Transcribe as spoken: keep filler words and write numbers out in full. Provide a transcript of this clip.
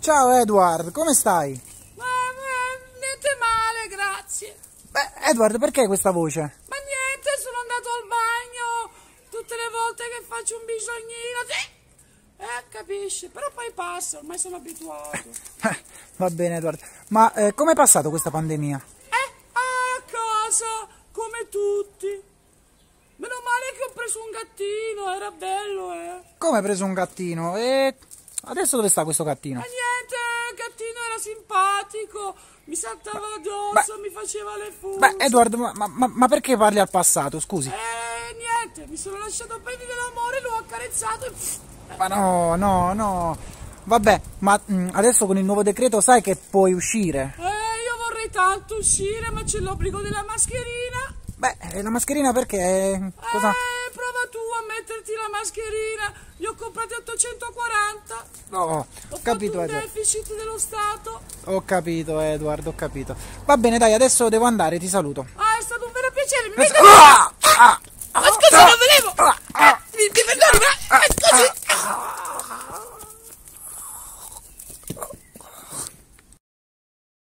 Ciao Edward, come stai? Ma, ma niente male, grazie. Beh, Edward, perché questa voce? Ma niente, sono andato al bagno tutte le volte che faccio un bisognino. Sì. Eh, capisci, però poi passa, ormai sono abituato. Eh, va bene Edward, ma eh, come è passato questa pandemia? Eh, a casa, come tutti. Meno male che ho preso un gattino, era bello, eh. Come hai preso un gattino? E adesso dove sta questo gattino? Ma niente, il gattino era simpatico, mi saltava addosso, beh, mi faceva le fughe. Beh, Edward, ma, ma, ma perché parli al passato, scusi? Eh, niente, mi sono lasciato prendere dell'amore, l'ho accarezzato e... Ma no, no, no. Vabbè, ma mh, adesso con il nuovo decreto sai che puoi uscire? Eh, io vorrei tanto uscire, ma c'è l'obbligo della mascherina. Beh, la mascherina perché? Cosa? Eh, prova tu a metterti la mascherina. Li ho comprati ottocentoquaranta. No, ho ho capito, fatto un Edward. deficit dello Stato. Ho capito, Edward, ho capito. Va bene, dai, adesso devo andare, ti saluto. Ah, è stato un vero piacere. Mi Ah! Ah! ma scusa, non volevo. Ah! Ah! Eh, mi, mi perdoni, ma...